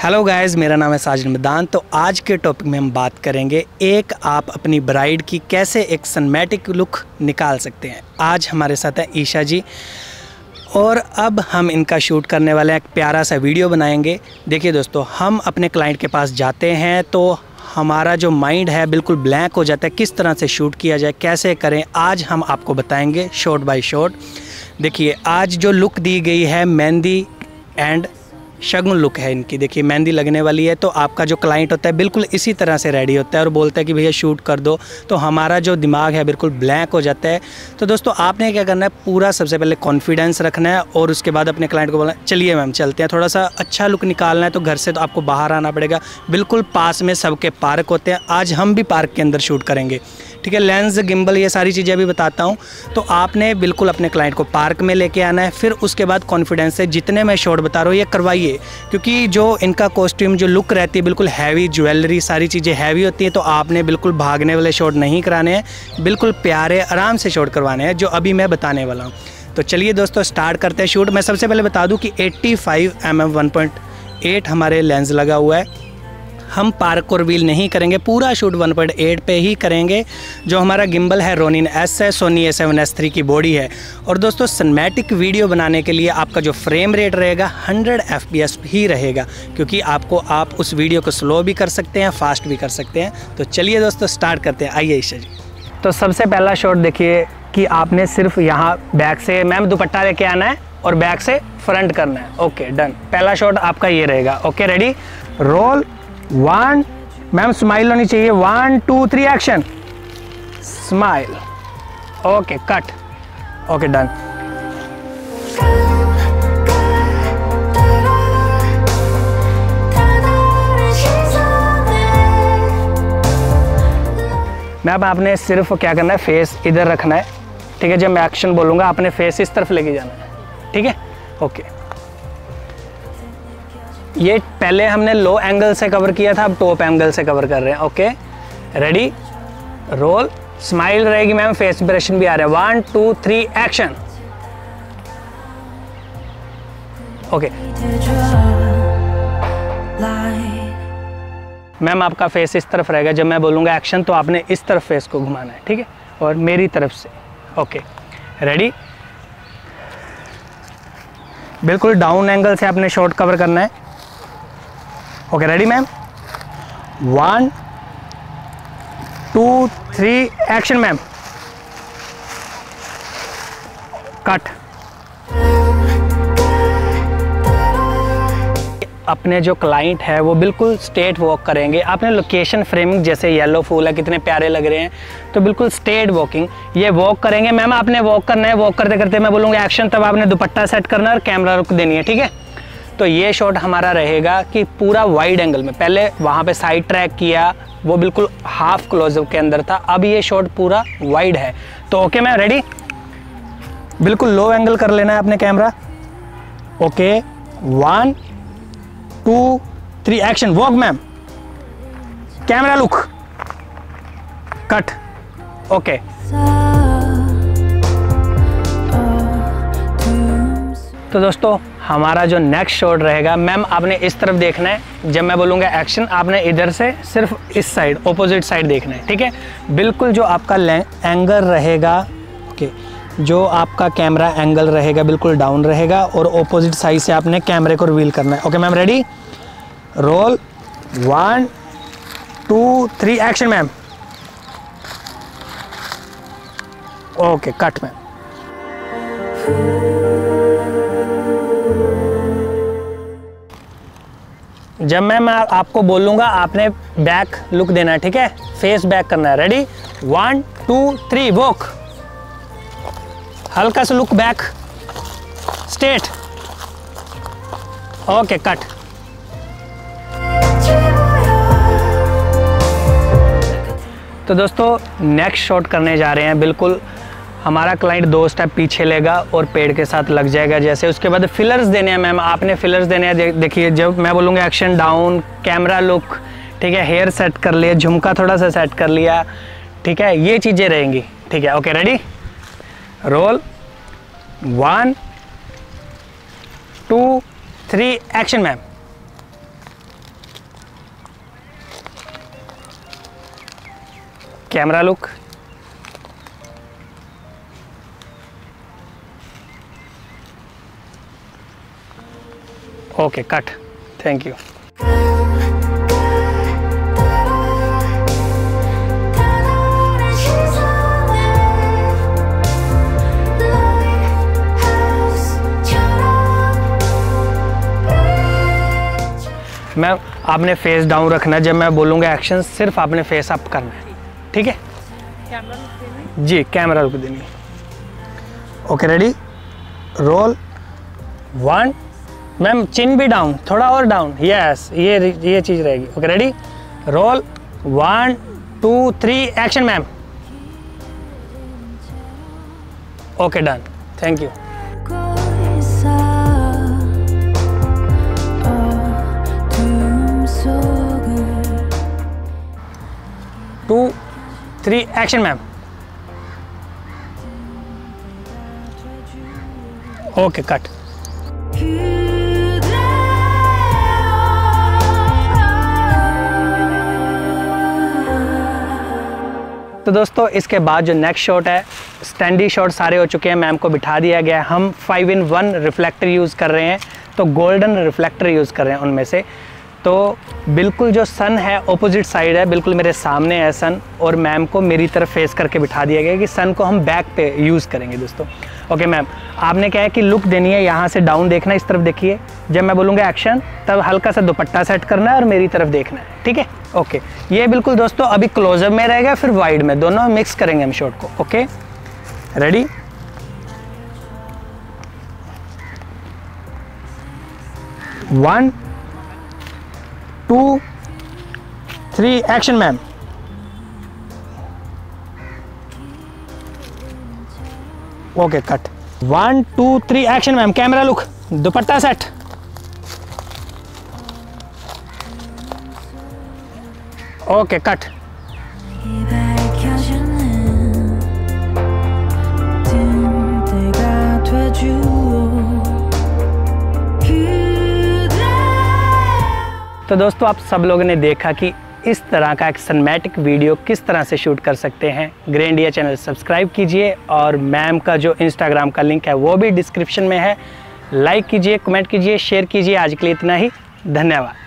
Hello guys, मेरा नाम है साजिद मैदान। तो आज के टॉपिक में हम बात करेंगे एक आप अपनी ब्राइड की कैसे एक सिनेमैटिक लुक निकाल सकते हैं। आज हमारे साथ है ईशा जी और अब हम इनका शूट करने वाले हैं, एक प्यारा सा वीडियो बनाएंगे। देखिए दोस्तों, हम अपने क्लाइंट के पास जाते हैं तो हमारा जो माइंड है बिल्कुल ब्लैंक हो जाता है, किस तरह से शूट किया जाए, कैसे करें, आज हम आपको बताएंगे शॉट बाय शॉट। देखिए आज जो लुक दी गई है मेहंदी एंड शगुन लुक है इनकी। देखिए मेहंदी लगने वाली है तो आपका जो क्लाइंट होता है बिल्कुल इसी तरह से रेडी होता है और बोलता है कि भैया शूट कर दो, तो हमारा जो दिमाग है बिल्कुल ब्लैंक हो जाता है। तो दोस्तों आपने क्या करना है, पूरा सबसे पहले कॉन्फिडेंस रखना है और उसके बाद अपने क्लाइंट को बोलना है चलिए मैम चलते हैं। थोड़ा सा अच्छा लुक निकालना है तो घर से तो आपको बाहर आना पड़ेगा, बिल्कुल पास में सबके पार्क होते हैं। आज हम भी पार्क के अंदर शूट करेंगे, ठीक है। लेंस, गिम्बल, ये सारी चीज़ें भी बताता हूँ। तो आपने बिल्कुल अपने क्लाइंट को पार्क में लेके आना है, फिर उसके बाद कॉन्फिडेंस से जितने मैं शॉट बता रहा हूँ ये करवाइए, क्योंकि जो इनका कॉस्ट्यूम जो लुक रहती है बिल्कुल हैवी, ज्वेलरी सारी चीज़ें हैवी होती हैं। तो आपने बिल्कुल भागने वाले शॉट नहीं कराने हैं, बिल्कुल प्यारे आराम से शॉट करवाने हैं जो अभी मैं बताने वाला हूँ। तो चलिए दोस्तों स्टार्ट करते हैं शूट। मैं सबसे पहले बता दूँ कि 85 mm 1.8 हमारे लेंस लगा हुआ है। हम पार्क और रिवील नहीं करेंगे, पूरा शूट 1.8 पे ही करेंगे। जो हमारा गिम्बल है रोनिन S है, सोनी A7S III की बॉडी है। और दोस्तों सिनेमैटिक वीडियो बनाने के लिए आपका जो फ्रेम रेट रहेगा 100 FPS ही रहेगा, क्योंकि आप उस वीडियो को स्लो भी कर सकते हैं, फास्ट भी कर सकते हैं। तो चलिए दोस्तों स्टार्ट करते हैं। आइए ईशा जी। तो सबसे पहला शॉट देखिए कि आपने सिर्फ यहाँ बैक से मैम दुपट्टा लेके आना है और बैक से फ्रंट करना है। ओके डन, पहला शॉट आपका ये रहेगा। Okay ready, roll 1, ma'am smile होनी चाहिए। 1 2 3 action, smile. Okay cut. Okay done. Ma'am आपने सिर्फ क्या करना है, फेस इधर रखना है, ठीक है। जब मैं एक्शन बोलूँगा आपने फेस इस तरफ लेके जाना है, ठीक है। ओके, ये पहले हमने लो एंगल से कवर किया था, अब टॉप एंगल से कवर कर रहे हैं। ओके रेडी, रोल, स्माइल रहेगी मैम, फेस इंप्रेशन भी आ रहा है। 1 2 3 एक्शन। ओके मैम आपका फेस इस तरफ रहेगा, जब मैं बोलूँगा एक्शन तो आपने इस तरफ फेस को घुमाना है, ठीक है, और मेरी तरफ से। ओके रेडी, बिल्कुल डाउन एंगल से आपने शॉट कवर करना है। Okay ready ma'am, 1 2 3 action ma'am, cut. अपने जो क्लाइंट है वो बिल्कुल स्ट्रेट वॉक करेंगे। आपने लोकेशन फ्रेमिंग, जैसे येलो फूल है कितने प्यारे लग रहे हैं, तो बिल्कुल स्ट्रेट वॉकिंग ये वॉक करेंगे। मैम आपने वॉक करना है, वॉक करते करते मैं बोलूँगा एक्शन, तब आपने दुपट्टा सेट करना है और कैमरा रुक देनी है, ठीक है। तो ये शॉट हमारा रहेगा कि पूरा वाइड एंगल में, पहले वहाँ पे साइड ट्रैक किया, वो बिल्कुल हाफ क्लोजअप के अंदर था, अब ये शॉट पूरा वाइड है। तो ओके मैम रेडी, बिल्कुल लो एंगल कर लेना है अपने camera. Okay 1 2 3 action, walk ma'am, camera look, cut. Okay तो दोस्तों हमारा जो नेक्स्ट शॉट रहेगा, मैम आपने इस तरफ देखना है, जब मैं बोलूँगा एक्शन आपने इधर से सिर्फ इस साइड, ऑपोजिट साइड देखना है, ठीक है। बिल्कुल जो आपका एंगल रहेगा, ओके, जो आपका कैमरा एंगल रहेगा बिल्कुल डाउन रहेगा और ऑपोजिट साइड से आपने कैमरे को रिवील करना है। Okay ma'am ready, roll 1 2 3 action ma'am. Okay cut ma'am. जब मैं आपको बोलूँगा आपने बैक लुक देना है, ठीक है, फेस बैक करना है। रेडी 1 2 3 वॉक, हल्का सा look back, straight. Okay cut. तो दोस्तों नेक्स्ट शॉट करने जा रहे हैं, बिल्कुल हमारा क्लाइंट 2 स्टेप पीछे लेगा और पेड़ के साथ लग जाएगा जैसे। उसके बाद फिलर्स देने हैं मैम, आपने फिलर्स देने हैं। देखिए जब मैं बोलूँगा एक्शन, डाउन, कैमरा लुक, ठीक है, हेयर सेट कर लिया, झुमका थोड़ा सा सेट कर लिया, ठीक है, ये चीज़ें रहेंगी, ठीक है। Okay ready, roll 1 2 3 action ma'am. Camera look, okay cut, thank you. Ma'am आपने फेस डाउन रखना है, जब मैं बोलूँगा एक्शन सिर्फ आपने फेस अप करना है, ठीक है? जी कैमरा रुक देनी। Okay ready, roll, 1, ma'am chin भी डाउन, थोड़ा और डाउन, यस ये चीज़ रहेगी। Okay ready, roll, 1 2 3 action ma'am. Okay done, thank you. 2 3 action ma'am. Okay cut. तो दोस्तों इसके बाद जो नेक्स्ट शॉट है, स्टैंडी शॉट सारे हो चुके हैं, मैम को बिठा दिया गया है। हम 5-in-1 रिफ्लेक्टर यूज़ कर रहे हैं, तो गोल्डन रिफ्लेक्टर यूज़ कर रहे हैं उनमें से। तो बिल्कुल जो सन है ऑपोजिट साइड है, बिल्कुल मेरे सामने है सन, और मैम को मेरी तरफ फेस करके बिठा दिया गया है कि सन को हम बैक पे यूज़ करेंगे दोस्तों। ओके मैम, आपने क्या है कि लुक देनी है, यहाँ से डाउन देखना, इस तरफ देखिए। जब मैं बोलूँगा एक्शन तब हल्का सा दुपट्टा सेट करना है और मेरी तरफ देखना है, ठीक है? ओके, ये बिल्कुल दोस्तों अभी क्लोजअप में रहेगा, फिर वाइड में, दोनों मिक्स करेंगे हम शॉट को। Okay ready, 1 2 3 action ma'am. Okay cut, 1 2 3 action ma'am. Camera look, dupatta set, okay cut. तो दोस्तों आप सब लोगों ने देखा कि इस तरह का एक सिनेमैटिक वीडियो किस तरह से शूट कर सकते हैं। ग्रे इंडिया चैनल सब्सक्राइब कीजिए, और मैम का जो इंस्टाग्राम का लिंक है वो भी डिस्क्रिप्शन में है। लाइक कीजिए, कमेंट कीजिए, शेयर कीजिए। आज के लिए इतना ही, धन्यवाद।